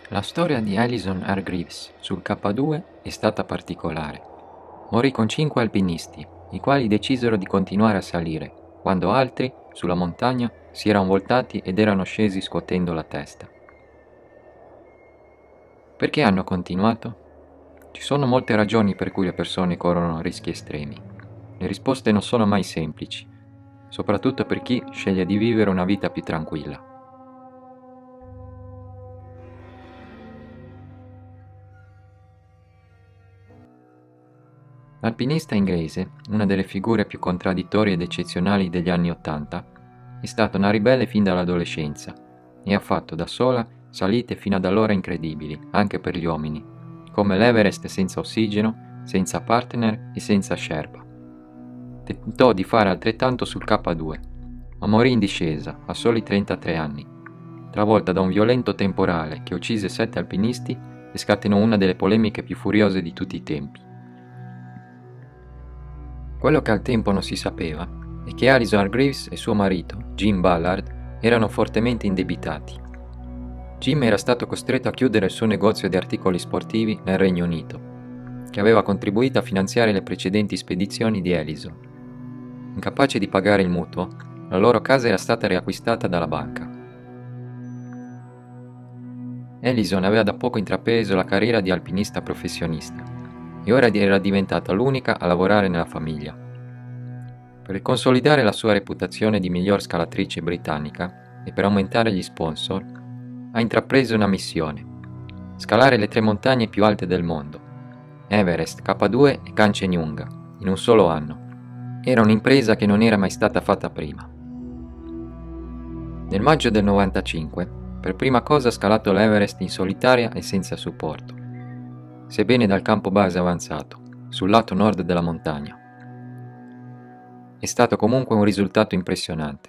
La storia di Alison Hargreaves sul K2 è stata particolare. Morì con 5 alpinisti, i quali decisero di continuare a salire, quando altri, sulla montagna, si erano voltati ed erano scesi scuotendo la testa. Perché hanno continuato? Ci sono molte ragioni per cui le persone corrono rischi estremi. Le risposte non sono mai semplici, soprattutto per chi sceglie di vivere una vita più tranquilla. L'alpinista inglese, una delle figure più contraddittorie ed eccezionali degli anni '80, è stata una ribelle fin dall'adolescenza e ha fatto da sola salite fino ad allora incredibili, anche per gli uomini, come l'Everest senza ossigeno, senza partner e senza Sherpa. Tentò di fare altrettanto sul K2, ma morì in discesa a soli 33 anni, travolta da un violento temporale che uccise 7 alpinisti e scatenò una delle polemiche più furiose di tutti i tempi. Quello che al tempo non si sapeva è che Alison Hargreaves e suo marito, Jim Ballard, erano fortemente indebitati. Jim era stato costretto a chiudere il suo negozio di articoli sportivi nel Regno Unito, che aveva contribuito a finanziare le precedenti spedizioni di Alison. Incapace di pagare il mutuo, la loro casa era stata riacquistata dalla banca. Alison aveva da poco intrapreso la carriera di alpinista professionista e ora era diventata l'unica a lavorare nella famiglia. Per consolidare la sua reputazione di miglior scalatrice britannica e per aumentare gli sponsor, ha intrapreso una missione: scalare le 3 montagne più alte del mondo, Everest, K2 e Kanchenjunga, in un solo anno. Era un'impresa che non era mai stata fatta prima. Nel maggio del 95, per prima cosa ha scalato l'Everest in solitaria e senza supporto, sebbene dal campo base avanzato, sul lato nord della montagna. È stato comunque un risultato impressionante.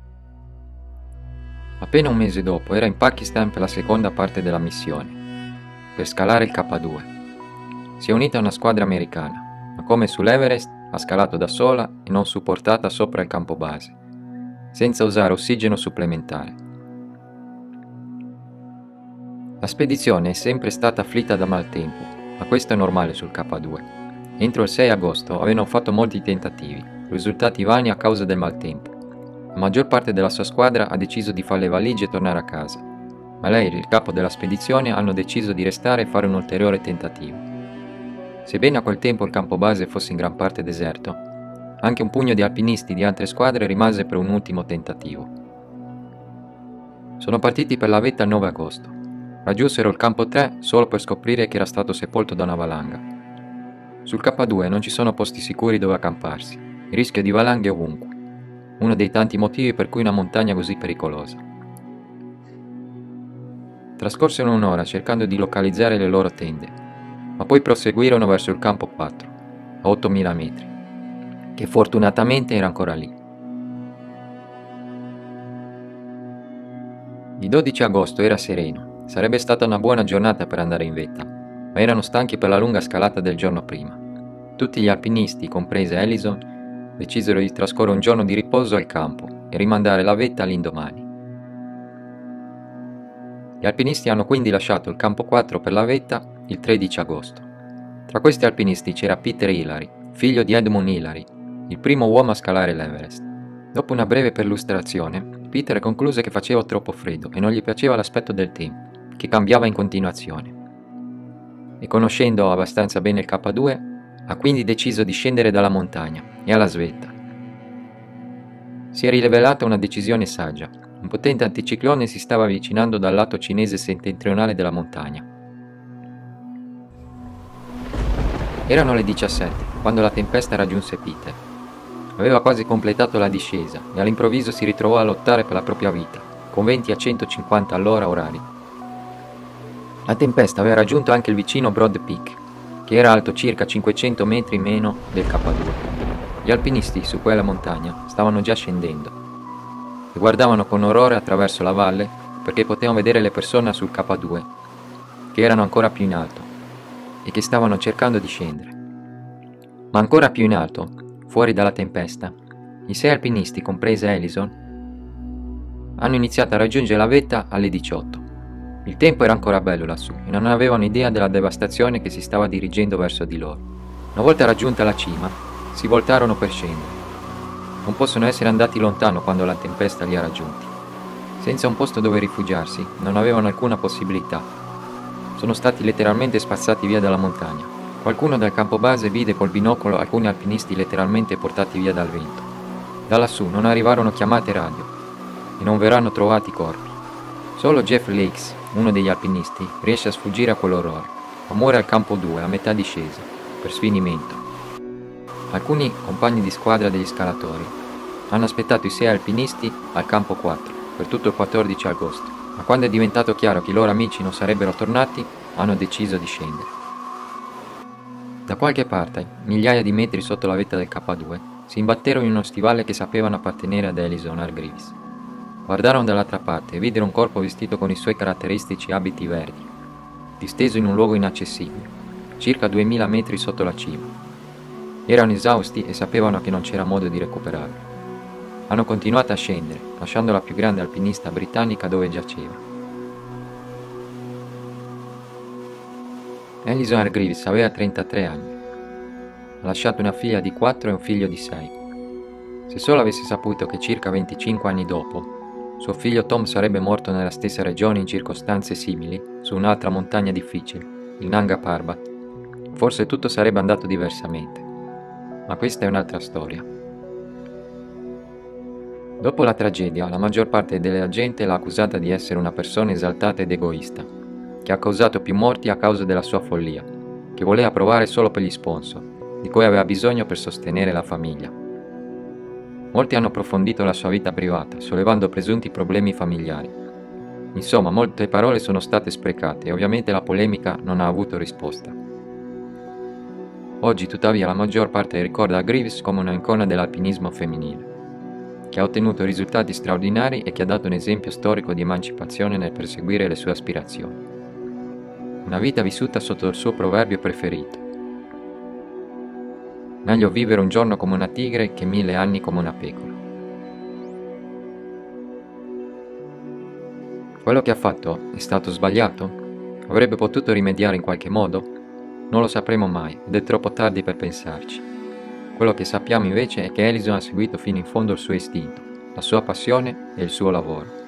Appena un mese dopo era in Pakistan per la seconda parte della missione, per scalare il K2. Si è unita a una squadra americana, ma come sull'Everest ha scalato da sola e non supportata sopra il campo base, senza usare ossigeno supplementare. La spedizione è sempre stata afflitta da maltempo, ma questo è normale sul K2. Entro il 6 agosto avevano fatto molti tentativi, risultati vani a causa del maltempo. La maggior parte della sua squadra ha deciso di fare le valigie e tornare a casa, ma lei e il capo della spedizione hanno deciso di restare e fare un ulteriore tentativo. Sebbene a quel tempo il campo base fosse in gran parte deserto, anche un pugno di alpinisti di altre squadre rimase per un ultimo tentativo. Sono partiti per la vetta il 9 agosto. Raggiunsero il campo 3 solo per scoprire che era stato sepolto da una valanga. Sul K2 non ci sono posti sicuri dove accamparsi, il rischio di valanghe è ovunque, uno dei tanti motivi per cui una montagna così pericolosa. Trascorsero un'ora cercando di localizzare le loro tende, ma poi proseguirono verso il campo 4, a 8.000 metri, che fortunatamente era ancora lì. Il 12 agosto era sereno, sarebbe stata una buona giornata per andare in vetta, ma erano stanchi per la lunga scalata del giorno prima. Tutti gli alpinisti, comprese Alison, decisero di trascorrere un giorno di riposo al campo e rimandare la vetta all'indomani. Gli alpinisti hanno quindi lasciato il campo 4 per la vetta il 13 agosto. Tra questi alpinisti c'era Peter Hillary, figlio di Edmund Hillary, il primo uomo a scalare l'Everest. Dopo una breve perlustrazione, Peter concluse che faceva troppo freddo e non gli piaceva l'aspetto del tempo, che cambiava in continuazione. E conoscendo abbastanza bene il K2, ha quindi deciso di scendere dalla montagna e alla svelta. Si è rivelata una decisione saggia. Un potente anticiclone si stava avvicinando dal lato cinese settentrionale della montagna. Erano le 17 quando la tempesta raggiunse Peter. Aveva quasi completato la discesa e all'improvviso si ritrovò a lottare per la propria vita, con venti a 150 all'ora orari. La tempesta aveva raggiunto anche il vicino Broad Peak, che era alto circa 500 metri meno del K2. Gli alpinisti su quella montagna stavano già scendendo e guardavano con orrore attraverso la valle perché potevano vedere le persone sul K2, che erano ancora più in alto e che stavano cercando di scendere. Ma ancora più in alto, fuori dalla tempesta, i 6 alpinisti, comprese Alison, hanno iniziato a raggiungere la vetta alle 18. Il tempo era ancora bello lassù e non avevano idea della devastazione che si stava dirigendo verso di loro. Una volta raggiunta la cima, si voltarono per scendere. Non possono essere andati lontano quando la tempesta li ha raggiunti. Senza un posto dove rifugiarsi, non avevano alcuna possibilità. Sono stati letteralmente spazzati via dalla montagna. Qualcuno dal campo base vide col binocolo alcuni alpinisti letteralmente portati via dal vento. Da lassù non arrivarono chiamate radio e non verranno trovati corpi. Solo Jeff Lakes, uno degli alpinisti, riesce a sfuggire a quell'orrore, ma muore al campo 2 a metà discesa, per sfinimento. Alcuni compagni di squadra degli scalatori hanno aspettato i 6 alpinisti al campo 4 per tutto il 14 agosto, ma quando è diventato chiaro che i loro amici non sarebbero tornati, hanno deciso di scendere. Da qualche parte, migliaia di metri sotto la vetta del K2, si imbatterono in uno stivale che sapevano appartenere ad Ellison Hargreaves. Guardarono dall'altra parte e videro un corpo vestito con i suoi caratteristici abiti verdi, disteso in un luogo inaccessibile, circa 2000 metri sotto la cima. Erano esausti e sapevano che non c'era modo di recuperarlo. Hanno continuato a scendere, lasciando la più grande alpinista britannica dove giaceva. Ellison Hargreaves aveva 33 anni. Ha lasciato una figlia di 4 e un figlio di 6. Se solo avesse saputo che circa 25 anni dopo, suo figlio Tom sarebbe morto nella stessa regione in circostanze simili, su un'altra montagna difficile, il Nanga Parbat, forse tutto sarebbe andato diversamente. Ma questa è un'altra storia. Dopo la tragedia, la maggior parte della gente l'ha accusata di essere una persona esaltata ed egoista, che ha causato più morti a causa della sua follia, che voleva provare solo per gli sponsor, di cui aveva bisogno per sostenere la famiglia. Molti hanno approfondito la sua vita privata, sollevando presunti problemi familiari. Insomma, molte parole sono state sprecate e ovviamente la polemica non ha avuto risposta. Oggi, tuttavia, la maggior parte ricorda Hargreaves come un'icona dell'alpinismo femminile, che ha ottenuto risultati straordinari e che ha dato un esempio storico di emancipazione nel perseguire le sue aspirazioni. Una vita vissuta sotto il suo proverbio preferito: meglio vivere un giorno come una tigre che 1000 anni come una pecora. Quello che ha fatto è stato sbagliato? Avrebbe potuto rimediare in qualche modo? Non lo sapremo mai ed è troppo tardi per pensarci. Quello che sappiamo invece è che Ellison ha seguito fino in fondo il suo istinto, la sua passione e il suo lavoro.